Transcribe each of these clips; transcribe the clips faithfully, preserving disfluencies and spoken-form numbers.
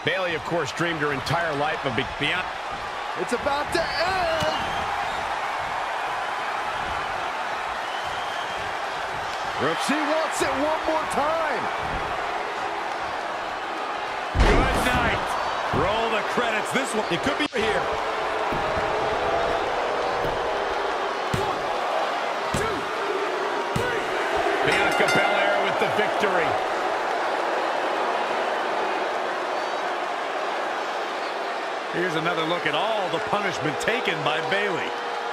Bayley, of course, dreamed her entire life of being beyond. It's about to end. She wants it one more time. Good night. Roll the credits. This one, it could be here. One, two, three. Bianca Belair with the victory. Here's another look at all the punishment taken by Bayley.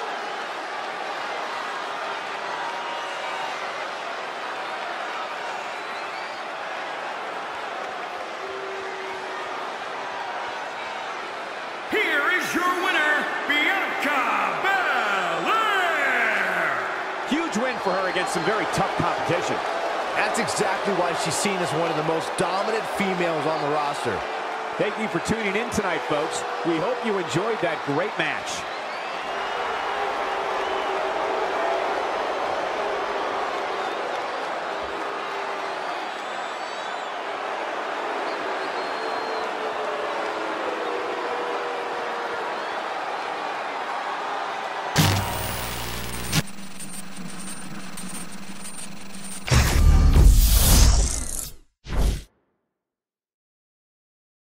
Here is your winner, Bianca Belair. Huge win for her against some very tough competition. That's exactly why she's seen as one of the most dominant females on the roster. Thank you for tuning in tonight, folks. We hope you enjoyed that great match.